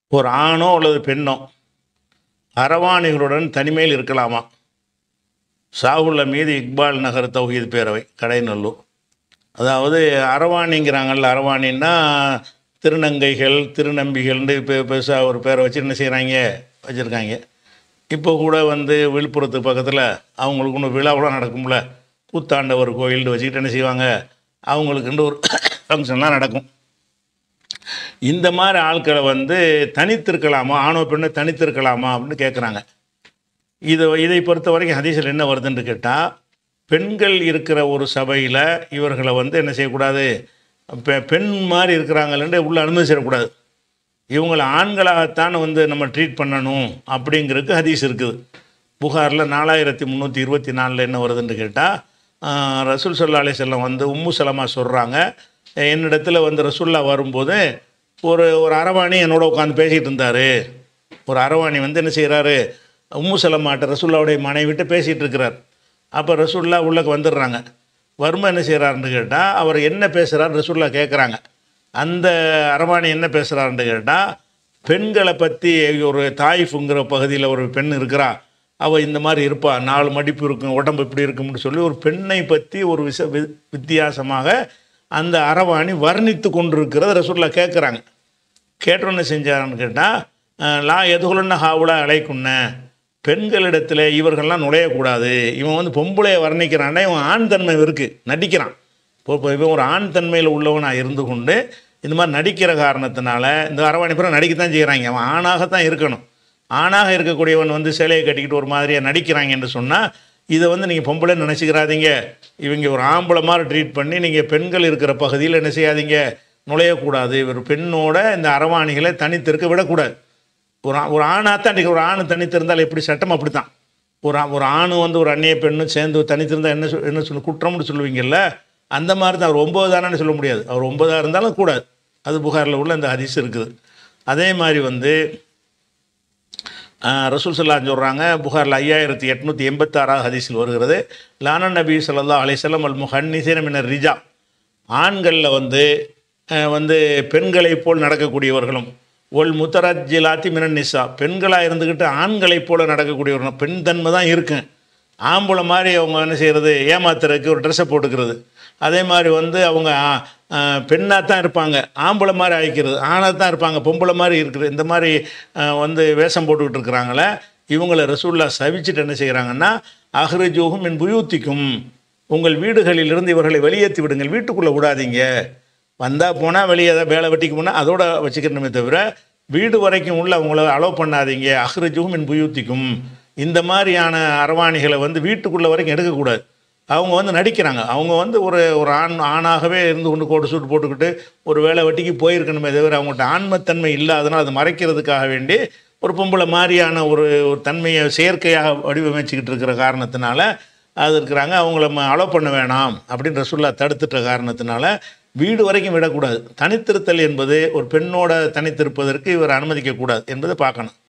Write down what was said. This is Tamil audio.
ஒரு ஆணோ அல்லது பெண்ணோ அரவாணிகளுடன் தனிமையில் இருக்கலாமா? ஷாவுல் மீது இக்பால் நகர் தௌஹீத் பேரவை, கடைநல்லூர். அதாவது அரவாணிங்கிறாங்கல்ல, அரவாணின்னா திருநங்கைகள் திருநம்பிகள்னு இப்போ பெருசாக ஒரு பேரை வச்சு என்ன செய்கிறாங்க, வச்சுருக்காங்க. இப்போ கூட வந்து விழுப்புரத்துக்கு பக்கத்தில் அவங்களுக்கு ஒன்று விழா கூட நடக்கும்ல, கூத்தாண்டவர் கோயில்னு வச்சுக்கிட்டு என்ன செய்வாங்க, அவங்களுக்குன்னு ஒரு ஃபங்க்ஷன்லாம் நடக்கும். இந்த மாதிரி ஆட்களை வந்து தனித்திருக்கலாமா, ஆணோ பெண்ணை தனித்திருக்கலாமா அப்படின்னு கேட்குறாங்க. இதை பொறுத்த வரைக்கும் ஹதீஸில் என்ன வருதுன்னு கேட்டால், பெண்கள் இருக்கிற ஒரு சபையில் இவர்களை வந்து என்ன செய்யக்கூடாது, பெண் மாதிரி இருக்கிறாங்களே உள்ளே அனுமதிச்சிடக்கூடாது. இவங்களை ஆண்களாகத்தான் வந்து நம்ம ட்ரீட் பண்ணணும் அப்படிங்கிறதுக்கு ஹதீஸ் இருக்குது. புகாரில் 4324 என்ன வருதுன்னு கேட்டால், ரசூல் ஸல்லல்லாஹு அலைஹி வஸல்லம் வந்து உம்மு சலமா சொல்கிறாங்க, என்னிடத்தில் வந்து ரசூல்லா வரும்போது ஒரு அரவாணி என்னோட உட்காந்து பேசிகிட்டு இருந்தார். ஒரு அரவாணி வந்து என்ன செய்கிறாரு, உம்மு சலமாட்ட ரசூல்லாவுடைய மனைவிட்டு பேசிகிட்டு இருக்கிறார். அப்போ ரசூல்லா உள்ளக்கு வந்துடுறாங்க. வருமா என்ன செய்கிறாருன்னு கேட்டால், அவர் என்ன பேசுகிறார் ரசூல்லா கேட்குறாங்க. அந்த அரவாணி என்ன பேசுகிறாருன்னு கேட்டால், பெண்களை பற்றி ஒரு தாயிஃபுங்கிற பகுதியில் ஒரு பெண் இருக்கிறா, அவள் இந்த மாதிரி இருப்பாள், 4 மடிப்பு இருக்கும், உடம்பு இப்படி இருக்கும்னு சொல்லி ஒரு பெண்ணை பற்றி ஒரு வித்தியாசமாக அந்த அரவாணி வர்ணித்து கொண்டிருக்கிறத ரசூல்லா கேட்குறாங்க. கேட்டோன்னு செஞ்சாருன்னு கேட்டால், லா எதுகுலன்னு ஹாவுலா அழைக்குன்ன, பெண்களிடத்தில் இவர்கள்லாம் நுழையக்கூடாது. இவன் வந்து பொம்பளையை வர்ணிக்கிறான்னா இவன் ஆண் தன்மை இருக்குது, நடிக்கிறான். இப்போ இவன் ஒரு ஆண் தன்மையில் உள்ளவனாக இருந்து கொண்டு இந்த மாதிரி நடிக்கிற காரணத்தினால இந்த அரவாணி பிறகு நடிக்கத்தான் செய்கிறாங்க. அவன் ஆணாகத்தான் இருக்கணும். ஆணாக இருக்கக்கூடியவன் வந்து சேலையை கட்டிக்கிட்டு ஒரு மாதிரியாக நடிக்கிறாங்க என்று சொன்னால், இதை வந்து நீங்கள் பொம்பளை நினச்சிக்கிறாதீங்க. இவங்க ஒரு ஆம்பளை மாதிரி ட்ரீட் பண்ணி நீங்கள் பெண்கள் இருக்கிற பகுதியில் என்ன செய்யாதீங்க, நுழையக்கூடாது. ஒரு பெண்ணோட இந்த அரவாணிகளை தனித்திருக்க விடக்கூடாது. ஒரு ஆணாகத்தான் இன்றைக்கி ஒரு ஆண் தனித்திருந்தால் எப்படி சட்டம் அப்படி தான். ஒரு ஆணு வந்து ஒரு அந்நிய பெண்ணும் சேர்ந்து தனித்திருந்தால் என்ன சொல்லு குற்றம்னு சொல்லுவீங்கல்ல, அந்த மாதிரி தான். அவர் 9 தானே சொல்ல முடியாது, அவர் 9 இருந்தாலும் கூடாது. அது புகாரில் உள்ள அந்த ஹதீஸ் இருக்குது. அதே மாதிரி வந்து ரசூல் ஸல்லல்லாஹு சொல்கிறாங்க, புகாரில் 5886 ஹதீஸில் வருகிறது, லான நபி ஸல்லல்லாஹு அலைஹி வஸல்லம் அல் முஹன்னிஸீன மினர் ரிஜா, ஆண்களில் வந்து பெண்களைப் போல் நடக்கக்கூடியவர்களும், ஒல் முத்தரஜிலாத்தி மினன் நிசா, பெண்களாக இருந்துக்கிட்டு ஆண்களைப் போல் நடக்கக்கூடியவர்களும். பெண் தன்மை தான் இருக்கும். ஆம்பளை மாதிரி அவங்க என்ன செய்கிறது, ஏமாத்துறதுக்கு ஒரு ட்ரெஸ்ஸை போட்டுக்கிறது. அதே மாதிரி வந்து அவங்க பெண்ணாக தான் இருப்பாங்க, ஆம்பளை மாதிரி ஆகிக்கிறது, ஆணாக தான் இருப்பாங்க, பொம்பளை மாதிரி இருக்குது. இந்த மாதிரி வந்து வேஷம் போட்டுக்கிட்டு இருக்கிறாங்களே, இவங்களை ரசூல்லா சவிச்சிட்டு என்ன செய்கிறாங்கன்னா, அஹ்ரிஜூஹும் மின் புயூத்திக்கும், உங்கள் வீடுகளிலிருந்து இவர்களை வெளியேற்றி விடுங்கள், வீட்டுக்குள்ளே விடாதீங்க. வந்தால் போனால் வெளியே ஏதாவது வேலை வெட்டிக்கு போனால் அதோட வச்சுக்கிறணுமே தவிர வீடு வரைக்கும் உள்ள அவங்கள அலோவ் பண்ணாதீங்க. அஹ்ரிஜூஹும் மின் புயூத்திக்கும், இந்த மாதிரியான அரவாணிகளை வந்து வீட்டுக்குள்ளே வரைக்கும் எடுக்கக்கூடாது. அவங்க வந்து நடிக்கிறாங்க. அவங்க வந்து ஒரு ஆணாகவே இருந்து கொண்டு கோட்டு சூட்டு போட்டுக்கிட்டு ஒரு வேலை வெட்டிக்கு போயிருக்கணுமே தவிர அவங்கள்ட்ட ஆண்மத்தன்மை இல்லாதனால் அதை மறைக்கிறதுக்காக வேண்டி ஒரு பொம்பளை மாதிரியான ஒரு தன்மையை செயற்கையாக வடிவமைச்சிக்கிட்டு இருக்கிற காரணத்தினால அது இருக்கிறாங்க. அவங்கள அலோவ் பண்ண வேணாம் அப்படின்னு ரசூல்லா தடுத்துட்ட காரணத்தினால வீடு வரைக்கும் விடக்கூடாது. தனித்திருத்தல் என்பது ஒரு பெண்ணோட தனித்திருப்பதற்கு இவர் அனுமதிக்கக்கூடாது என்பதை பார்க்கணும்.